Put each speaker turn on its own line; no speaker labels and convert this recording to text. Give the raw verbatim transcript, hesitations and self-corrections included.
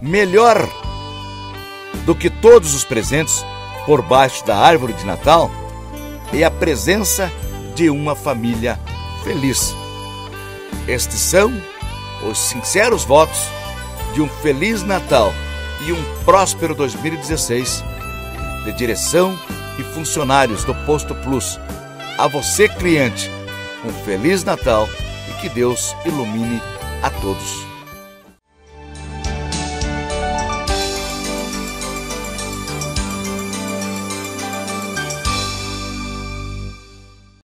melhor do que todos os presentes por baixo da árvore de Natal é a presença de uma família feliz. Estes são os sinceros votos de um Feliz Natal e um próspero dois mil e dezesseis de direção e funcionários do Posto Plus. A você, cliente, um Feliz Natal e que Deus ilumine a todos.